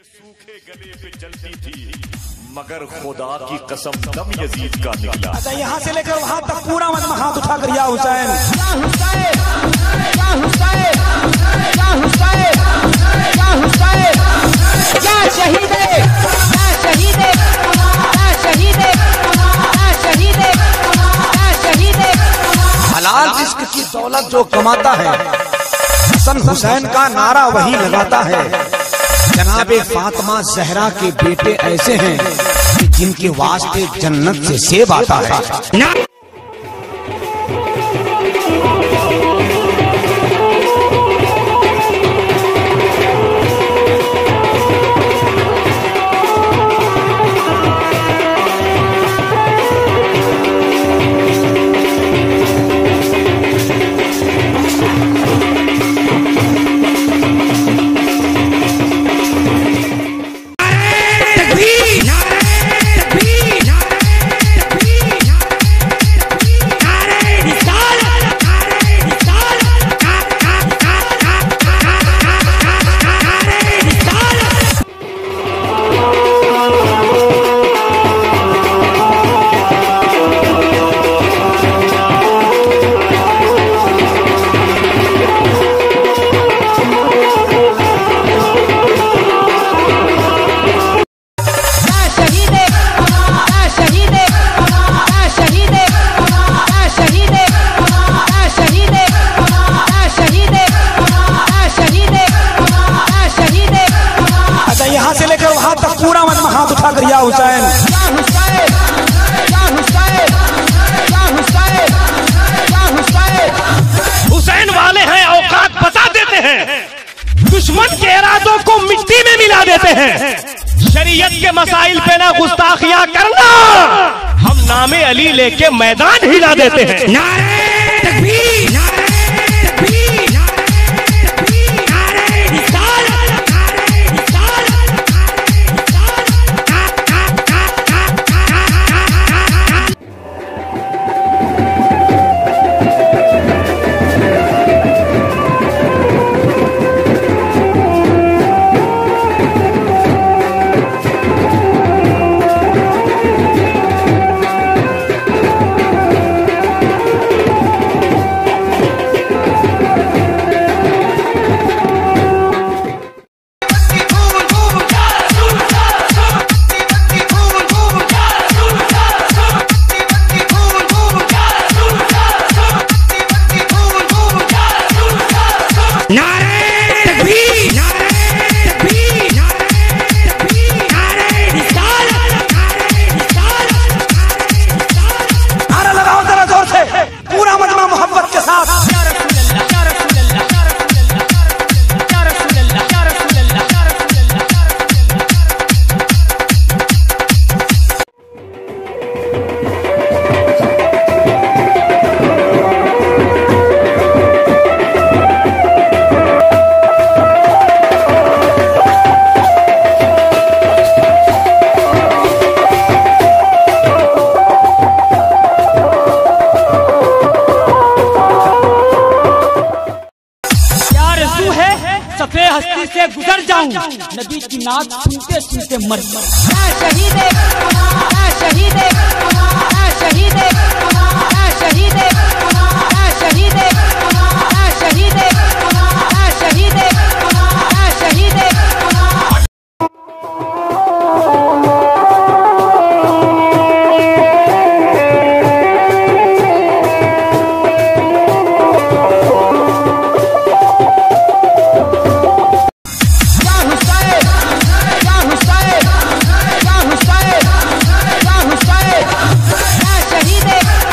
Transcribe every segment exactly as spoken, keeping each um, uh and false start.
सूखे गले पे चलती थी, मगर खुदा की कसम दम यजीद का निकला। अच्छा, यहाँ से लेकर वहां तक पूरा मजमा हाथ उठा कर या हुसैन, या हुसैन, या हुसैन, या हुसैन, या हुसैन, या शहीद है, या शहीद है, या शहीद है, या शहीद है, या शहीद है। हलाल रिस्क की दौलत जो कमाता है, हसन हुसैन का नारा वही लगाता है। जनाबे फातिमा जहरा के बेटे ऐसे हैं कि जिनके वास्ते जन्नत से सेब आता है। यहाँ से लेकर वहां तक पूरा मजमा हाथ उठा कर या हुसैन, या हुसैन, या हुसैन, या हुसैन, या हुसैन। हुसैन वाले हैं औकात बता देते हैं, दुश्मन के इरादों को मिट्टी में मिला देते हैं। शरीयत के मसाइल पे ना गुस्ताखियां करना, हम नामे अली लेके मैदान हिला देते हैं। नारे तकबीर, नारे तकबीर, नारे तकबीर, नारे रिसालत, नारे रिसालत। सफेद हस्ती से गुजर जाऊं, नबी की नात सुनते सुनते मर जाऊं। या शहीद है, या शहीद है, या शहीद है, या शहीद है, या शहीद है, या शहीद है, या शहीद है, या शहीद है। शहीद है।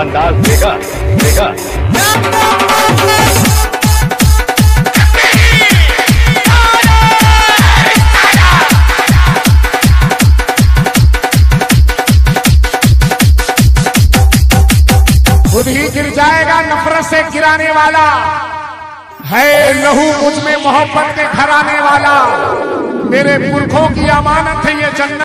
अंदाज देखा देखा खुद ही गिर जाएगा नफरत से गिराने वाला है, लहू मुझ में मोहब्बत के घराने वाला। मेरे पुरखों की अमानत है ये जन्नत